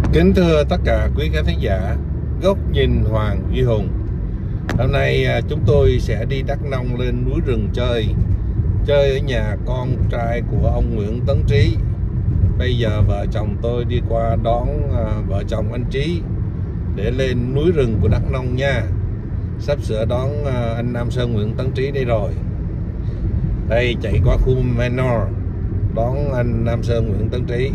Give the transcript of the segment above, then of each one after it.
Kính thưa tất cả quý khán thính giả Góc Nhìn Hoàng Duy Hùng. Hôm nay chúng tôi sẽ đi Đắk Nông lên núi rừng chơi ở nhà con trai của ông Nguyễn Tấn Trí. Bây giờ vợ chồng tôi đi qua đón vợ chồng anh Trí để lên núi rừng của Đắk Nông nha. Sắp sửa đón anh Nam Sơn Nguyễn Tấn Trí đây rồi. Đây chạy qua khu Manor đón anh Nam Sơn Nguyễn Tấn Trí.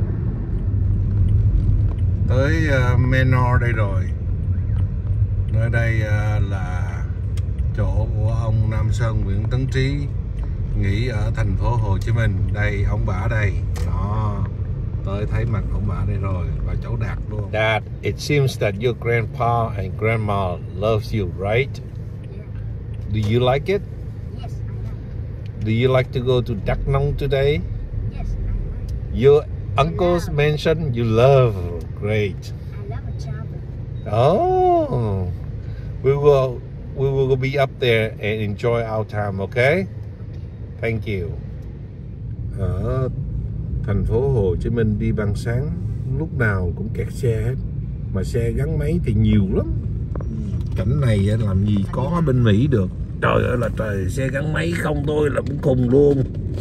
Tới Manor đây rồi. Nơi đây là chỗ của ông Nam Sơn Nguyễn Tấn Trí nghỉ ở thành phố Hồ Chí Minh. Đây ông bà đây. Đó, tới thấy mặt ông bà đây rồi và cháu Đạt luôn. Dad, it seems that your grandpa and grandma loves you, right? Do you like it? Yes, I like. Do you like to go to Đắk Nông today? Yes, I like. Your uncles mentioned you love. Great. I love a travel. Oh, we will be up there and enjoy our time, okay? Thank you. Ở thành phố Hồ Chí Minh đi ban sáng lúc nào cũng kẹt xe hết, mà xe gắn máy thì nhiều lắm. Cảnh này làm gì có ở bên Mỹ được. Trời ơi là trời, xe gắn máy không thôi là cũng cùng luôn.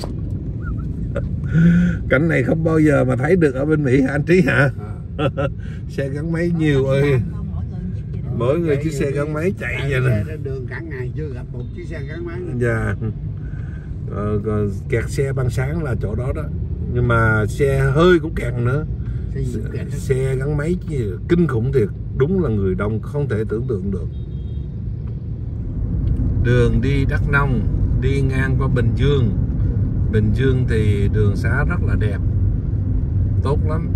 Cảnh này không bao giờ mà thấy được ở bên Mỹ hả anh Trí hả? Xe gắn máy nhiều ơi. Mỗi người chiếc xe gắn máy chạy vậy nè. Đường cả ngày chưa gặp một chiếc xe gắn máy. Dạ. Kẹt xe ban sáng là chỗ đó đó. Nhưng mà xe hơi cũng kẹt nữa. Xe gắn máy kinh khủng thiệt. Đúng là người đông không thể tưởng tượng được. Đường đi Đắk Nông đi ngang qua Bình Dương. Bình Dương thì đường xá rất là đẹp, tốt lắm.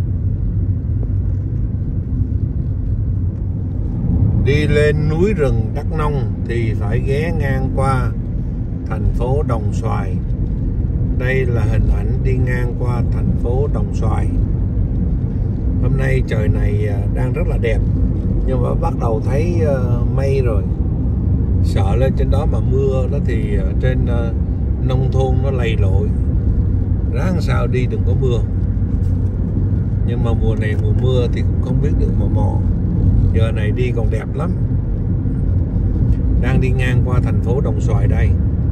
Đi lên núi rừng Đắk Nông thì phải ghé ngang qua thành phố Đồng Xoài. Đây là hình ảnh đi ngang qua thành phố Đồng Xoài. Hôm nay trời này đang rất là đẹp, nhưng mà bắt đầu thấy mây rồi. Sợ lên trên đó mà mưa đó thì trên nông thôn nó lầy lội, ráng sao đi đừng có mưa. Nhưng mà mùa này mùa mưa thì cũng không biết được mà mò. Giờ này đi còn đẹp lắm. Đang đi ngang qua thành phố Đồng Xoài đây.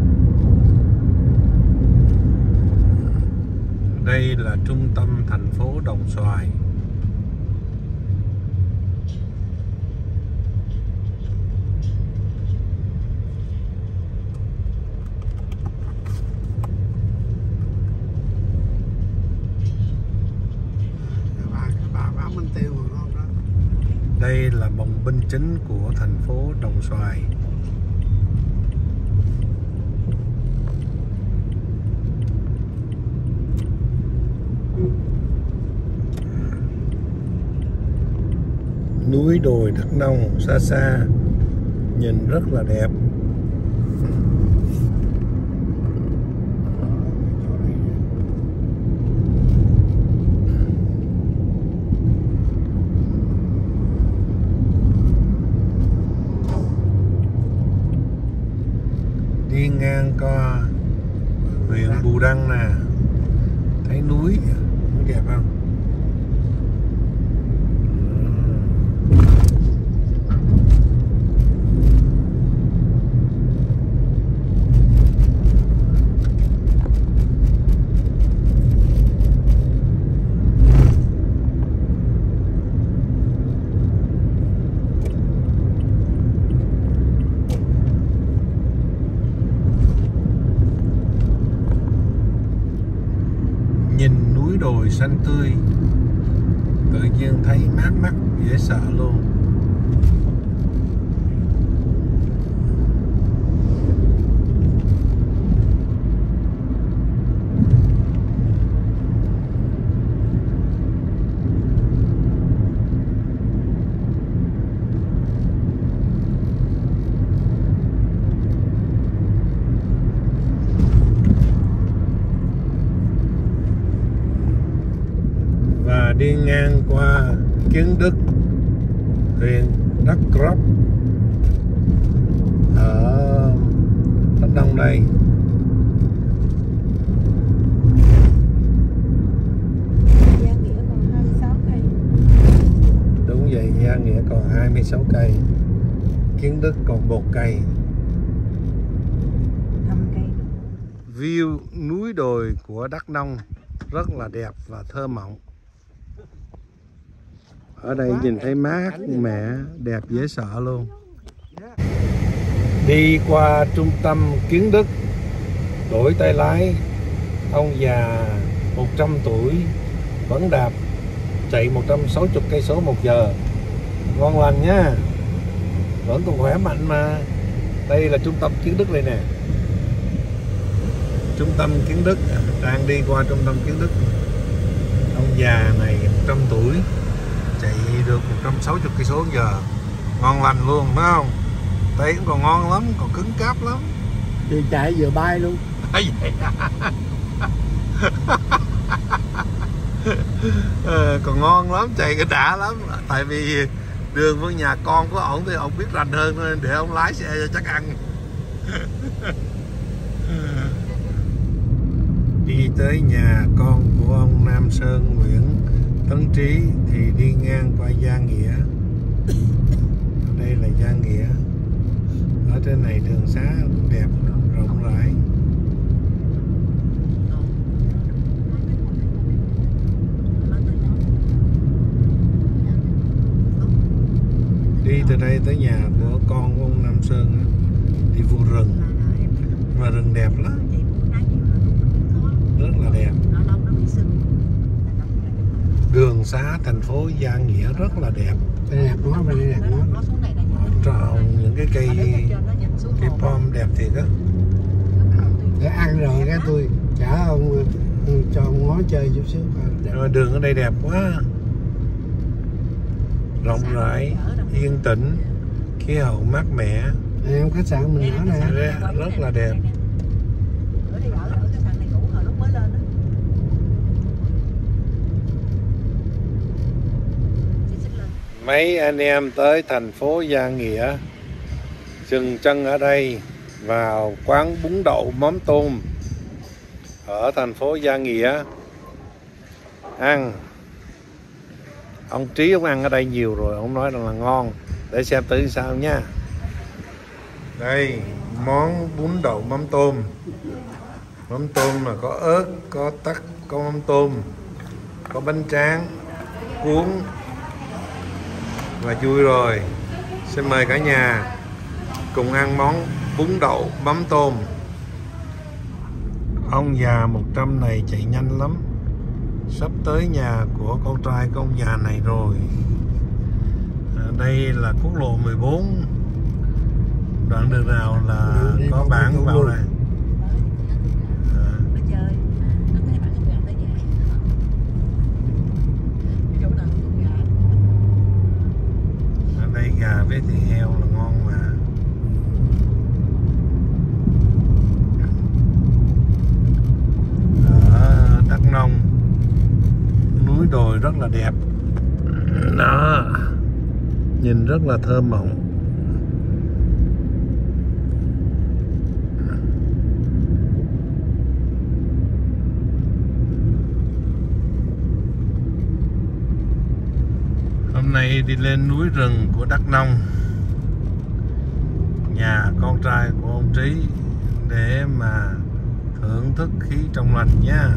Đây là trung tâm thành phố Đồng Xoài. Đây là bồng binh chính của thành phố Đồng Xoài. Núi đồi Đắk Nông xa xa nhìn rất là đẹp. Đi ngang qua huyện Bù Đăng nè, thấy núi đẹp không? Nhìn núi đồi xanh tươi, tự nhiên thấy mát mắt dễ sợ luôn. Đi ngang qua Kiến Đức, huyện Đắk Lắk ở Đắk Nông đây. Gia Nghĩa còn 26 cây. Nghĩa còn 26 cây, Kiến Đức còn 1 cây. View núi đồi của Đắk Nông rất là đẹp và thơ mộng. Ở đây nhìn thấy mát mẻ, đẹp dễ sợ luôn. Đi qua trung tâm Kiến Đức, đổi tay lái, ông già 100 tuổi vẫn đạp chạy 160 cây số một giờ, ngon lành nha, vẫn còn khỏe mạnh mà. Đây là trung tâm Kiến Đức đây nè, trung tâm Kiến Đức, đang đi qua trung tâm Kiến Đức. Ông già này 100 tuổi chạy được 160 cây số một giờ, ngon lành luôn phải không? Tay cũng còn ngon lắm, còn cứng cáp lắm. Vừa chạy vừa bay luôn. Còn ngon lắm, chạy cái đã lắm. Tại vì đường với nhà con của ổng thì ổng biết rành hơn nên để ông lái xe cho chắc ăn. Đi tới nhà con của ông Nam Sơn Nguyễn Tấn Trí thì đi ngang qua Gia Nghĩa. Đây là Gia Nghĩa. Ở trên này đường xá đẹp, rộng rãi. Đi từ đây tới nhà của con của ông Nam Sơn, đi vô rừng, mà rừng đẹp lắm, rất là đẹp. Đường xá thành phố Gia Nghĩa rất là đẹp. Đây đẹp nó, bên đây đẹp nó. Trồng những cái cây pom đẹp thiệt á. Để ăn rồi cái tôi chở ông cho ông ngó chơi chút xíu. Rồi đường ở đây đẹp quá, rộng rãi, yên tĩnh, khí hậu mát mẻ. Em khách sạn mình ở nè, rất là đẹp. Mấy anh em tới thành phố Gia Nghĩa, dừng chân ở đây vào quán bún đậu mắm tôm ở thành phố Gia Nghĩa ăn. Ông Trí ông ăn ở đây nhiều rồi, ông nói rằng là ngon. Để xem thử sao nha. Đây, món bún đậu mắm tôm. Mắm tôm là có ớt, có tắc, có mắm tôm, có bánh tráng, cuốn và vui rồi. Xin mời cả nhà cùng ăn món bún đậu mắm tôm. Ông già 100 này chạy nhanh lắm, sắp tới nhà của con trai của ông già này rồi. Đây là quốc lộ 14. Đoạn đường nào là có bảng vào này. Ở đây gà với thịt heo là ngon mà. Ở Đắk Nông, núi đồi rất là đẹp đó, nhìn rất là thơ mộng. Hôm nay đi lên núi rừng của Đắk Nông, nhà con trai của ông Trí, để mà thưởng thức khí trong lành nha.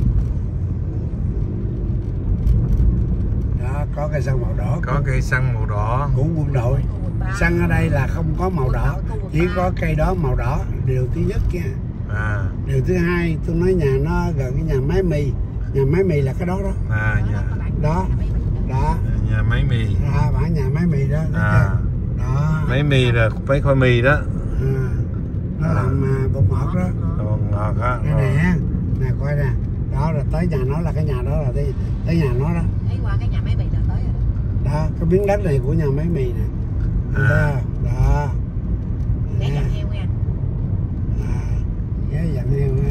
đó có cây xăng màu đỏ. Có cây xăng màu đỏ của quân đội. Xăng ở đây là không có màu đỏ, chỉ có cây đó màu đỏ. Điều thứ nhất nha. Điều thứ hai, tôi nói nhà nó gần cái nhà máy mì. Nhà máy mì là cái đó đó. Nhà Đó nhà máy mì. Bản nhà máy mì đó. Đó. Máy mì là mấy khoai mì đó. Nó làm bột ngọt đó. Bột ngọt á. Nè coi nè. Đó là tới nhà nó, là cái nhà đó là tới nhà nó đó. Ấy qua cái nhà máy mì là tới rồi. Đó, cái miếng đất này của nhà máy mì nè. Đó. Ghé dặn heo nha. Ghé dặn heo nha.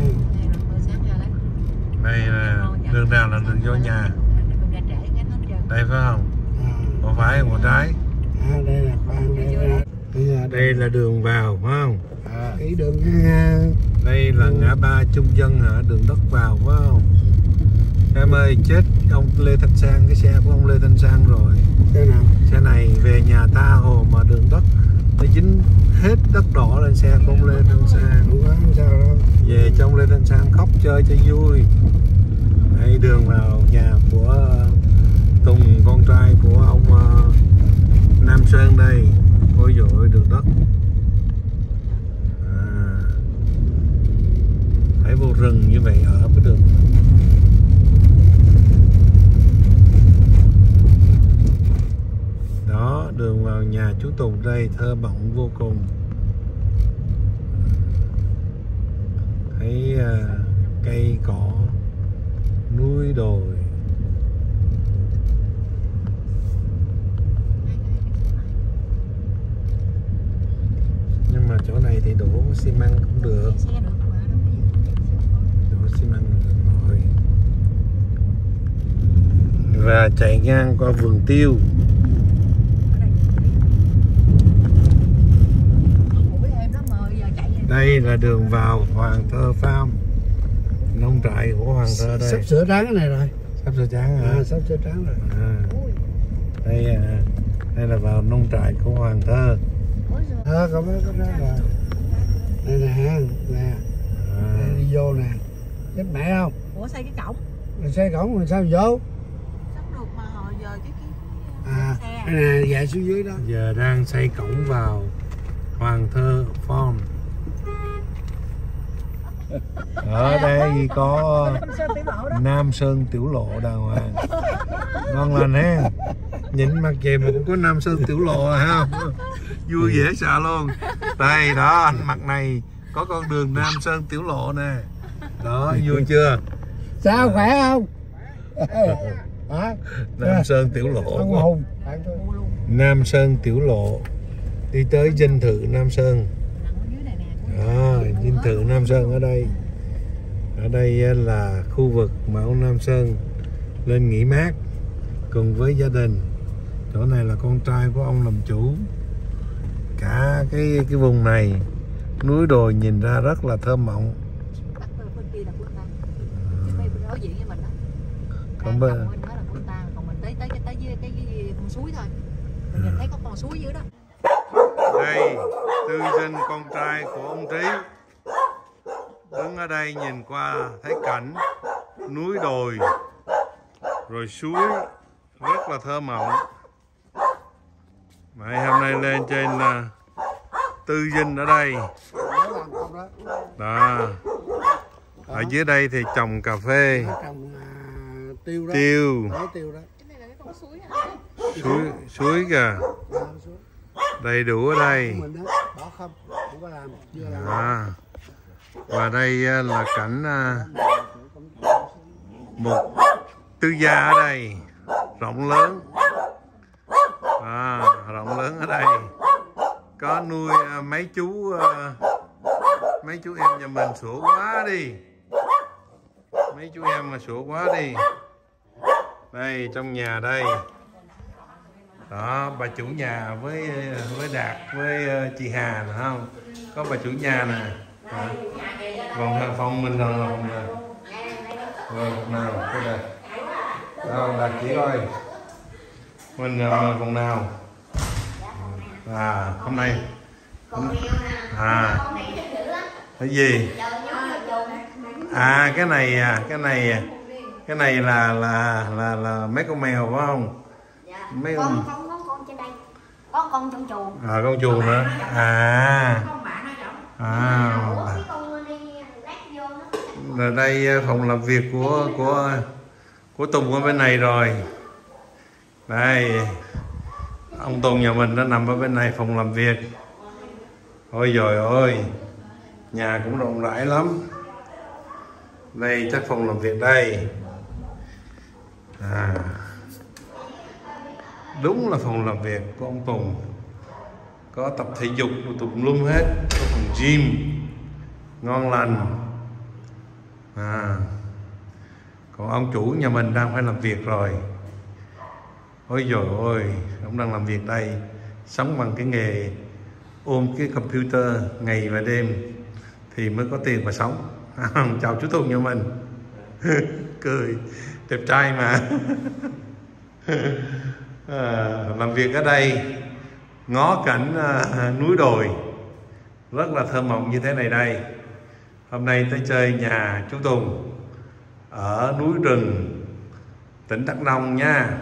Đây là đường nào là đường vô nhà. Đây phải không? Có phải không? Có trái. Đây là khoan đây là đường vào phải không? Cái đường đây là ngã ba Trung Dân hả? Đường đất vào phải không? Em ơi, chết ông Lê Thanh Sang, cái xe của ông Lê Thanh Sang rồi. Xe nào? Xe này về nhà tha hồ mà đường đất nó dính hết đất đỏ lên xe, không lên thân sang. Không có sao đâu. Về trong lên thân sang khóc chơi cho vui. Đây đường vào nhà của Tùng, con trai của ông Nam Sơn đây. Ôi dồi ôi, đường đất. Phải vô rừng như vậy ở cái đường. Đó, đường vào nhà chú Tùng đây thơ mộng vô cùng. Thấy cây cỏ, núi đồi. Nhưng mà chỗ này thì đổ xi măng cũng được. Đổ xi măng được rồi. Và chạy ngang qua vườn tiêu. Đây là đường vào Hoàng Thơ Farm, nông trại của Hoàng Thơ đây. Sắp sửa tráng cái này rồi. Sắp sửa tráng hả? Sắp sửa tráng rồi. Đây là vào nông trại của Hoàng Thơ. Có mấy cái đó là đây nè, đây đi vô nè, chết mẹ không? Ủa xây cái cổng? Rồi xây cổng rồi sao vô? Sắp được mà hồi giờ xe. Đây nè, chạy xuống dưới đó. Giờ đang xây cổng vào Hoàng Thơ Farm. Ở đây có Nam Sơn Tiểu Lộ đàng hoàng, ngon lành ha. Nhìn mặt gì mà cũng có Nam Sơn Tiểu Lộ hả không? Vui dễ sợ luôn. Đây đó, anh mặt này có con đường Nam Sơn Tiểu Lộ nè. Đó, vui chưa? Sao khỏe không? Nam Sơn Tiểu Lộ. Nam Sơn Tiểu Lộ đi tới dinh thự Nam Sơn. Dinh thự Nam Sơn ở đây. Ở đây là khu vực mà ông Nam Sơn lên nghỉ mát cùng với gia đình. Chỗ này là con trai của ông làm chủ. Cả cái vùng này núi đồi nhìn ra rất là thơ mộng. Còn bên đó là Quân Tang, còn mình tới cái con suối thôi. Mình nhìn thấy có con suối dưới đó. Đây, tư dinh con trai của ông Trí. Đứng ở đây nhìn qua thấy cảnh núi đồi rồi suối rất là thơ mộng. Vậy hôm nay lên trên tư dinh ở đây. Đó. Ở dưới đây thì trồng cà phê, tiêu, suối kìa, đầy đủ ở đây. Và đây là cảnh một tư gia ở đây rộng lớn, rộng lớn ở đây có nuôi mấy chú em nhà mình sủa quá đi, mấy chú em mà sủa quá đi. Đây trong nhà đây đó, bà chủ nhà với Đạt với chị Hà nè, không có bà chủ nhà nè. Còn phòng mình là phòng nào? Phòng nào? Cái này. Đâu Đạt chỉ coi. Mình phòng nào? Hôm nay. Cái gì? Cái này là mấy con mèo phải không? Mấy con trên đây. Có con trong chuồng. Con chuồng nữa. Là đây phòng làm việc của Tùng ở bên này rồi. Đây ông Tùng nhà mình nó nằm ở bên này, phòng làm việc. Ôi giời ơi, nhà cũng rộng rãi lắm. Đây chắc phòng làm việc đây. Đúng là phòng làm việc của ông Tùng. Có tập thể dục tùm lum hết, có phòng gym ngon lành. Còn ông chủ nhà mình đang phải làm việc rồi. Ôi dồi ôi, ông đang làm việc đây, sống bằng cái nghề ôm cái computer ngày và đêm thì mới có tiền mà sống. Chào chú Tùng nhà mình. Cười, đẹp trai mà. làm việc ở đây, ngó cảnh núi đồi rất là thơ mộng như thế này đây. Hôm nay tới chơi nhà chú Tùng ở núi rừng tỉnh Đắk Nông nha.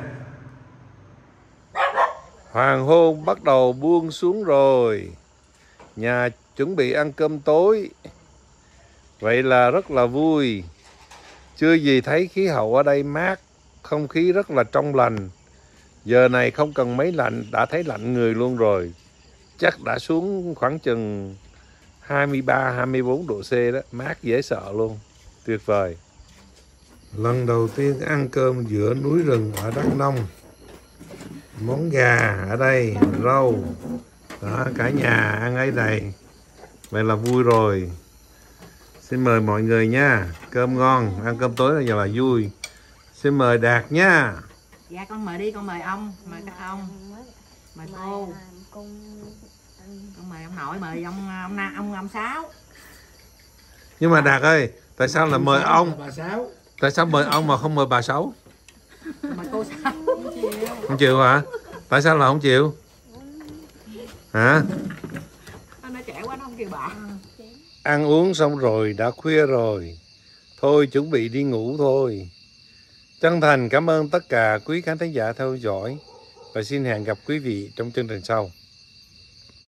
Hoàng hôn bắt đầu buông xuống rồi, nhà chuẩn bị ăn cơm tối. Vậy là rất là vui. Chưa gì thấy khí hậu ở đây mát, không khí rất là trong lành. Giờ này không cần máy lạnh đã thấy lạnh người luôn rồi. Chắc đã xuống khoảng chừng 23-24 độ C đó, mát dễ sợ luôn. Tuyệt vời. Lần đầu tiên ăn cơm giữa núi rừng ở Đắk Nông. Món gà ở đây, rau. Đó, cả nhà ăn ấy đây. Vậy là vui rồi. Xin mời mọi người nha. Cơm ngon, ăn cơm tối là giờ là vui. Xin mời Đạt nha. Dạ con mời đi, con mời ông, mời các ông, mời cô, con mời ông nội, mời ông Sáu. Nhưng mà Đạt ơi, tại sao là mời ông? Bà Sáu. Tại sao mời ông mà không mời bà Sáu? Mời cô Sáu. Không chịu hả? Tại sao là không chịu? Hả? Nó trẻ quá nó không kêu bà. Ăn uống xong rồi, đã khuya rồi. Thôi chuẩn bị đi ngủ thôi. Chân thành cảm ơn tất cả quý khán thính giả theo dõi và xin hẹn gặp quý vị trong chương trình sau.